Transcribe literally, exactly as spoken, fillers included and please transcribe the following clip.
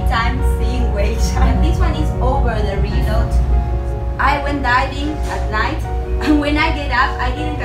time seeing whales. And this one is over the reef. I went diving at night, and when I get up, I didn't